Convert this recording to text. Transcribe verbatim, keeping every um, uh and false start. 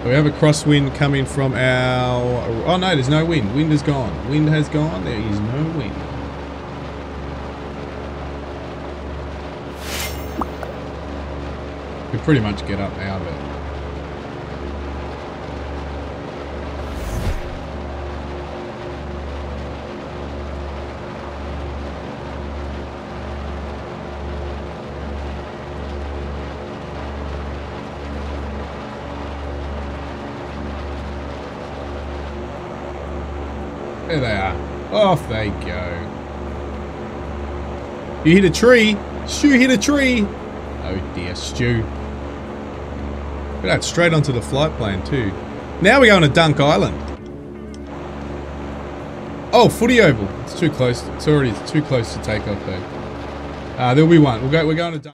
we have a crosswind coming from our... Oh no, there's no wind. Wind is gone. Wind has gone. There is no wind. We pretty much get up out of it. There they are. Off they go. You hit a tree. Stu hit a tree. Oh dear, Stu. Look at that, straight onto the flight plan too. Now we're going to Dunk Island. Oh, Footy Oval. It's too close. It's already too close to take off though. Uh, there'll be one. We'll go. We're going to Dunk.